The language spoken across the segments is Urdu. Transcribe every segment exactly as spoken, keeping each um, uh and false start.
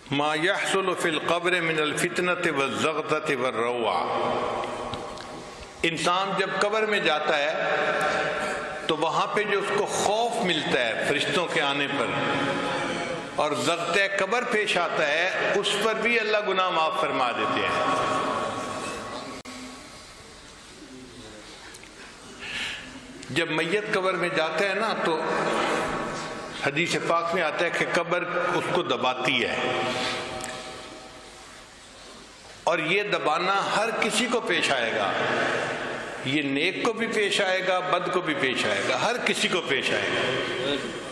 ما يحصل في القبر من الفتنة والزغطة والروع، انسان جب قبر میں جاتا ہے تو وہاں پہ جو اس کو خوف ملتا ہے فرشتوں کے آنے پر اور زغطہ قبر پیش آتا ہے، اس پر بھی اللہ گناہ معاف فرما دیتے ہیں۔ جب میت قبر میں جاتا ہے نا تو حدیث پاک میں آتا ہے کہ قبر اس کو دباتی ہے، اور یہ دبانا ہر کسی کو پیش آئے گا، یہ نیک کو بھی پیش آئے گا، بد کو بھی پیش آئے گا، ہر کسی کو پیش آئے گا۔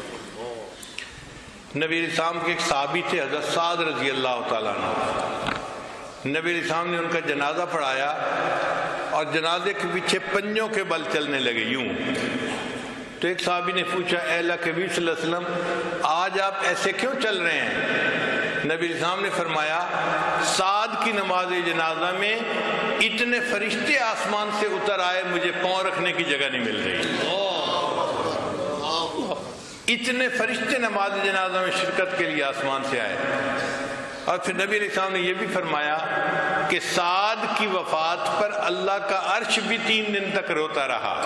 نبی علیہ السلام کے ایک صحابی تھے حضرت سعد رضی اللہ تعالیٰ عنہ، نبی علیہ السلام نے ان کا جنازہ پڑھایا اور جنازے کے پیچھے پنجوں کے بل چلنے لگے یوں۔ تو ایک صحابی نے پوچھا اے اللہ کے نبی صلی اللہ علیہ وسلم آج آپ ایسے کیوں چل رہے ہیں؟ نبی علیہ السلام نے فرمایا سعد کی نماز جنازہ میں اتنے فرشتے آسمان سے اتر آئے مجھے پاؤں رکھنے کی جگہ نہیں مل رہی، اتنے فرشتے نماز جنازہ میں شرکت کے لیے آسمان سے آئے۔ اور پھر نبی علیہ السلام نے یہ بھی فرمایا کہ سعد کی وفات پر اللہ کا عرش بھی تین دن تک روتا رہا۔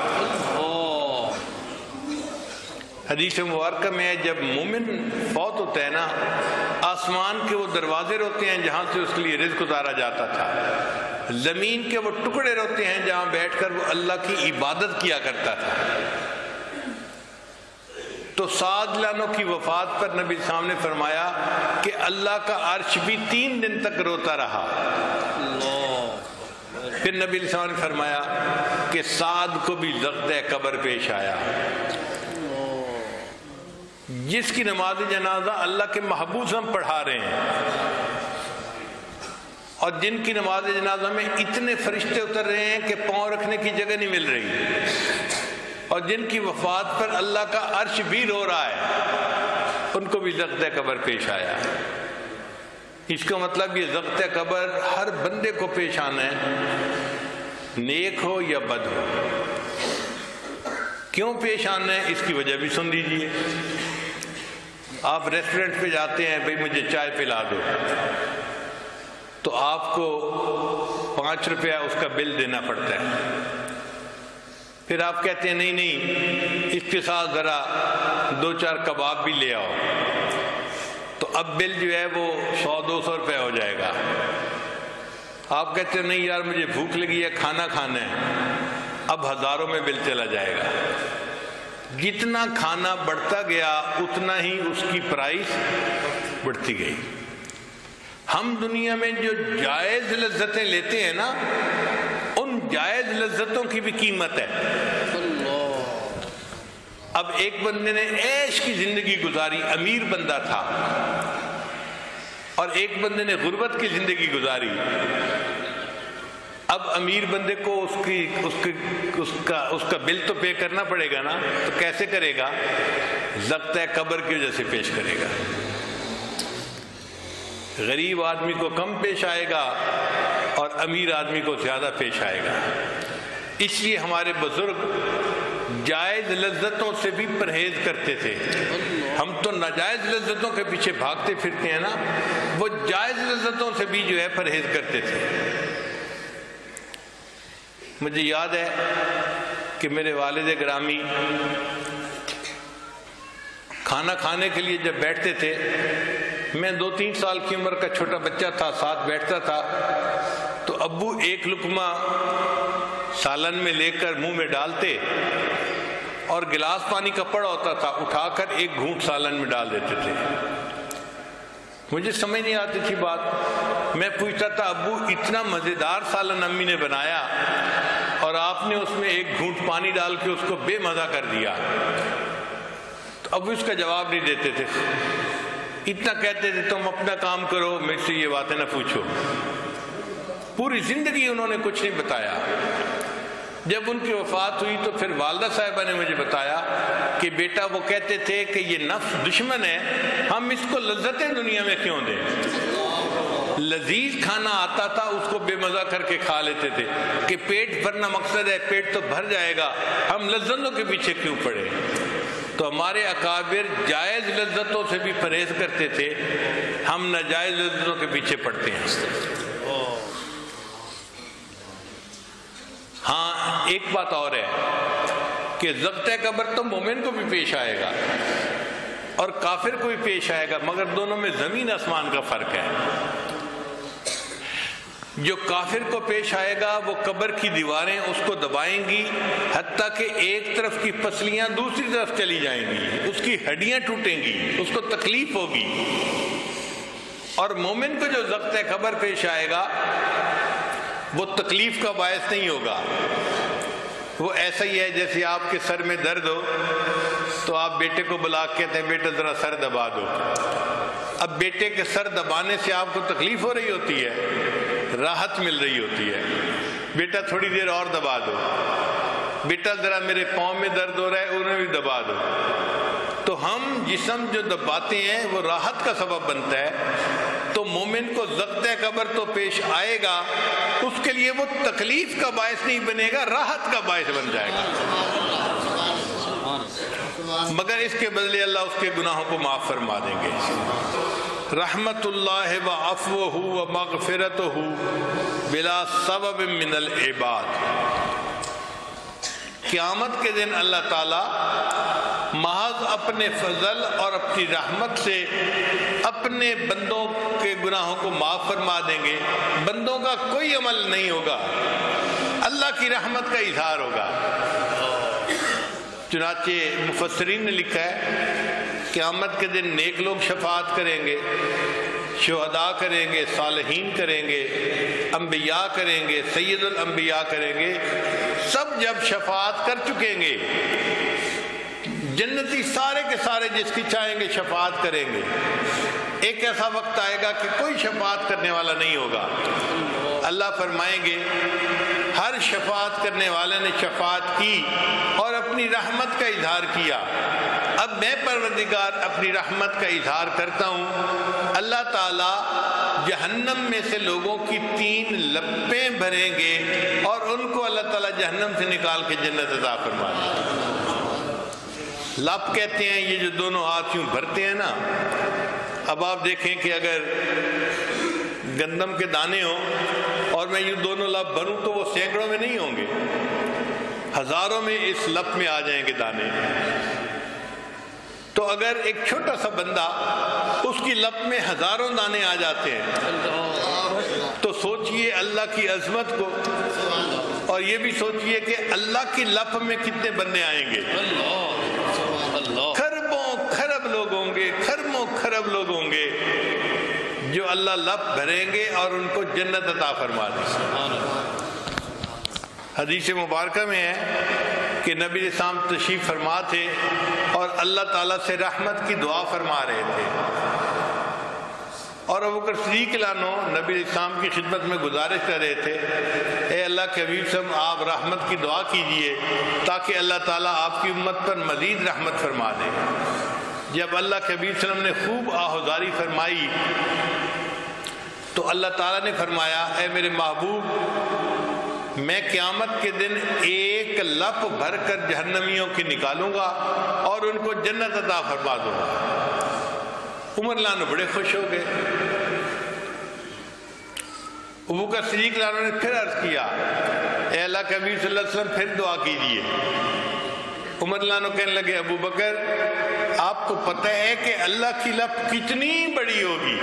حدیث مبارکہ میں جب مومن فوت ہوتا ہے نا، آسمان کے وہ دروازے روتے ہیں جہاں سے اس کے لیے رزق اتارا جاتا تھا، زمین کے وہ ٹکڑے روتے ہیں جہاں بیٹھ کر وہ اللہ کی عبادت کیا کرتا تھا۔ تو سعد لانو کی وفات پر نبی صاحب نے فرمایا کہ اللہ کا عرش بھی تین دن تک روتا رہا۔ پھر نبی صاحب نے فرمایا کہ سعد کو بھی زغطہ قبر پیش آیا۔ جس کی نماز جنازہ اللہ کے محبوب ہم پڑھا رہے ہیں اور جن کی نماز جنازہ میں اتنے فرشتے اتر رہے ہیں کہ پاؤں رکھنے کی جگہ نہیں مل رہی، اور جن کی وفات پر اللہ کا عرش بھی رو رہا ہے، ان کو بھی زغطہ قبر پیش آیا۔ اس کا مطلب یہ زغطہ قبر ہر بندے کو پیش آنا ہے، نیک ہو یا بد ہو۔ کیوں پیش آنا ہے اس کی وجہ بھی سن لیجیے۔ آپ ریسٹورنٹ پہ جاتے ہیں، بھئی مجھے چائے پلا دو، تو آپ کو پانچ روپیہ اس کا بل دینا پڑتا ہے۔ پھر آپ کہتے ہیں نہیں نہیں اس کے ساتھ ذرا دو چار کباب بھی لے آؤ، تو اب بل جو ہے وہ سو دو سو روپے ہو جائے گا۔ آپ کہتے ہیں نہیں یار مجھے بھوک لگی ہے، کھانا کھانا ہے، اب ہزاروں میں بل چلا جائے گا۔ جتنا کھانا بڑھتا گیا اتنا ہی اس کی پرائس بڑھتی گئی۔ ہم دنیا میں جو جائز لذتیں لیتے ہیں نا، ان جائز لذتوں کی بھی قیمت ہے۔ اب ایک بندے نے عیش کی زندگی گزاری، امیر بندہ تھا، اور ایک بندے نے غربت کی زندگی گزاری۔ اب امیر بندے کو اس کی اس کی اس کا اس کا بل تو پے کرنا پڑے گا نا، تو کیسے کرے گا؟ زغطہ قبر کی وجہ سے پیش کرے گا۔ غریب آدمی کو کم پیش آئے گا اور امیر آدمی کو زیادہ پیش آئے گا۔ اس لیے ہمارے بزرگ جائز لذتوں سے بھی پرہیز کرتے تھے۔ ہم تو ناجائز لذتوں کے پیچھے بھاگتے پھرتے ہیں نا، وہ جائز لذتوں سے بھی جو ہے پرہیز کرتے تھے۔ مجھے یاد ہے کہ میرے والد گرامی کھانا کھانے کے لیے جب بیٹھتے تھے، میں دو تین سال کی عمر کا چھوٹا بچہ تھا، ساتھ بیٹھتا تھا، تو ابو ایک لقمہ سالن میں لے کر منہ میں ڈالتے اور گلاس پانی کا پڑا ہوتا تھا، اٹھا کر ایک گھونٹ سالن میں ڈال دیتے تھے۔ مجھے سمجھ نہیں آتی تھی بات، میں پوچھتا تھا ابو اتنا مزیدار سالن امی نے بنایا اور آپ نے اس میں ایک گھونٹ پانی ڈال کے اس کو بے مزہ کر دیا۔ تو ابو اس کا جواب نہیں دیتے تھے، اتنا کہتے تھے تم اپنا کام کرو، میرے سے یہ باتیں نہ پوچھو۔ پوری زندگی انہوں نے کچھ نہیں بتایا۔ جب ان کی وفات ہوئی تو پھر والدہ صاحبہ نے مجھے بتایا کہ بیٹا وہ کہتے تھے کہ یہ نفس دشمن ہے، ہم اس کو لذتیں دنیا میں کیوں دیں؟ لذیذ کھانا آتا تھا اس کو بے مزہ کر کے کھا لیتے تھے کہ پیٹ بھرنا مقصد ہے، پیٹ تو بھر جائے گا، ہم لذتوں کے پیچھے کیوں پڑے؟ تو ہمارے اکابر جائز لذتوں سے بھی پرہیز کرتے تھے، ہم ناجائز لذتوں کے پیچھے پڑتے ہیں۔ ہاں ایک بات اور ہے کہ ضبط قبر تو مومن کو بھی پیش آئے گا اور کافر کو بھی پیش آئے گا، مگر دونوں میں زمین آسمان کا فرق ہے۔ جو کافر کو پیش آئے گا وہ قبر کی دیواریں اس کو دبائیں گی حتیٰ کہ ایک طرف کی پسلیاں دوسری طرف چلی جائیں گی، اس کی ہڈیاں ٹوٹیں گی، اس کو تکلیف ہوگی۔ اور مومن کو جو ضبط قبر پیش آئے گا وہ تکلیف کا باعث نہیں ہوگا، وہ ایسا ہی ہے جیسے آپ کے سر میں درد ہو تو آپ بیٹے کو بلا کے کہتے ہیں بیٹا ذرا سر دبا دو۔ اب بیٹے کے سر دبانے سے آپ کو تکلیف ہو رہی ہوتی ہے، راحت مل رہی ہوتی ہے، بیٹا تھوڑی دیر اور دبا دو، بیٹا ذرا میرے پاؤں میں درد ہو رہا ہے انہیں بھی دبا دو۔ تو ہم جسم جو دباتے ہیں وہ راحت کا سبب بنتا ہے، تو مومن کو ضبط قبر تو پیش آئے گا، اس کے لیے وہ تکلیف کا باعث نہیں بنے گا، راحت کا باعث بن جائے گا، مگر اس کے بدلے اللہ اس کے گناہوں کو معاف فرما دیں گے۔ رحمت اللہ و عفوہ و مغفرتہ بلا سبب من العباد۔ قیامت کے دن اللہ تعالی محض اپنے فضل اور اپنی رحمت سے اپنے بندوں کے گناہوں کو معاف فرما دیں گے، بندوں کا کوئی عمل نہیں ہوگا، اللہ کی رحمت کا اظہار ہوگا۔ چنانچہ مفسرین نے لکھا ہے قیامت کے دن نیک لوگ شفاعت کریں گے، شہداء کریں گے، صالحین کریں گے، انبیاء کریں گے، سید الانبیاء کریں گے، سب جب شفاعت کر چکیں گے، جنتی سارے کے سارے جس کی چاہیں گے شفاعت کریں گے، ایک ایسا وقت آئے گا کہ کوئی شفاعت کرنے والا نہیں ہوگا۔ اللہ فرمائیں گے ہر شفاعت کرنے والے نے شفاعت کی اور اپنی رحمت کا اظہار کیا، اب میں پروردگار اپنی رحمت کا اظہار کرتا ہوں۔ اللہ تعالی جہنم میں سے لوگوں کی تین لپیں بھریں گے اور ان کو اللہ تعالی جہنم سے نکال کے جنت عطا فرما دیں گے۔ لپ کہتے ہیں یہ جو دونوں ہاتھ یوں بھرتے ہیں نا، اب آپ دیکھیں کہ اگر گندم کے دانے ہوں اور میں یوں دونوں لپ بھروں تو وہ سینکڑوں میں نہیں ہوں گے، ہزاروں میں اس لپ میں آ جائیں گے دانے۔ تو اگر ایک چھوٹا سا بندہ اس کی لپ میں ہزاروں دانے آ جاتے ہیں تو سوچئے اللہ کی عظمت کو، اور یہ بھی سوچئے کہ اللہ کی لپ میں کتنے بندے آئیں گے۔ خربوں خرب لوگ ہوں گے، خربوں خرب لوگ ہوں گے جو اللہ لپ بھریں گے اور ان کو جنت عطا فرما دیں گے۔ حدیث مبارکہ میں ہے کہ نبی اسلام تشریف فرما تھے اور اللہ تعالیٰ سے رحمت کی دعا فرما رہے تھے، اور ابو بکر صدیق لانو نبی اسلام کی خدمت میں گزارش کر رہے تھے، اے اللہ کے حبیب صلی اللہ علیہ وسلم آپ رحمت کی دعا کیجئے تاکہ اللہ تعالیٰ آپ کی امت پر مزید رحمت فرما دے۔ جب اللہ کے حبیب صلی اللہ علیہ وسلم نے خوب آہوزاری فرمائی تو اللہ تعالیٰ نے فرمایا اے میرے محبوب، میں قیامت کے دن ایک لپ بھر کر جہنمیوں کی نکالوں گا اور ان کو جنت عطا فرما دوں گا۔ عمر لانو بڑے خوش ہو گئے۔ ابو بکر صدیق لانو نے پھر عرض کیا اے اللہ کے حبیب صلی اللہ علیہ وسلم پھر دعا کیجیے۔ عمر لانو کہنے لگے ابو بکر آپ کو پتہ ہے کہ اللہ کی لپ کتنی بڑی ہوگی؟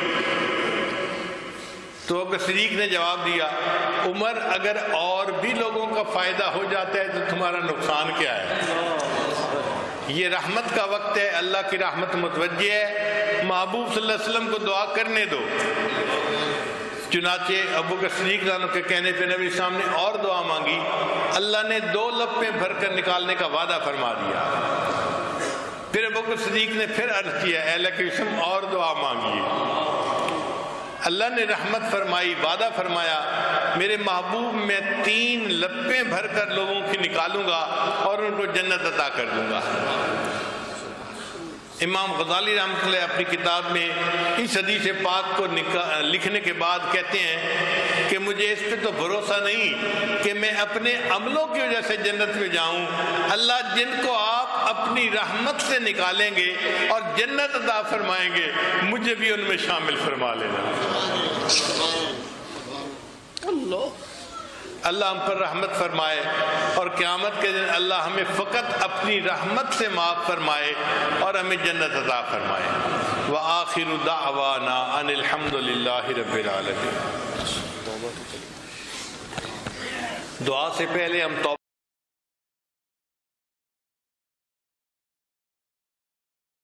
تو ابو بکر صدیق نے جواب دیا عمر اگر اور بھی لوگوں کا فائدہ ہو جاتا ہے تو تمہارا نقصان کیا ہے؟ یہ رحمت کا وقت ہے، اللہ کی رحمت متوجہ ہے، محبوب صلی اللہ علیہ وسلم کو دعا کرنے دو۔ چنانچہ ابو بکر صدیق رضی کے کہنے پہ نبی اسلام نے اور دعا مانگی، اللہ نے دو لپیں بھر کر نکالنے کا وعدہ فرما دیا۔ پھر ابو بکر صدیق نے پھر عرض کیا اے اللہ کے وسلم اور دعا مانگیے۔ اللہ نے رحمت فرمائی، وعدہ فرمایا میرے محبوب میں تین لپیں بھر کر لوگوں کی نکالوں گا اور ان کو جنت عطا کر دوں گا۔ امام غزالی رحمۃ اللہ اپنی کتاب میں اس حدیث پاک کو لکھنے کے بعد کہتے ہیں کہ مجھے اس پہ تو بھروسہ نہیں کہ میں اپنے عملوں کی وجہ سے جنت میں جاؤں، اللہ جن کو آپ اپنی رحمت سے نکالیں گے اور جنت عطا فرمائیں گے، مجھے بھی ان میں شامل فرما لینا۔ اللہ ہم پر رحمت فرمائے اور قیامت کے دن اللہ ہمیں فقط اپنی رحمت سے معاف فرمائے اور ہمیں جنت عطا فرمائے۔ وآخر دعوانا ان الحمد للہ رب العالمین۔ دعا سے پہلے ہم توبہ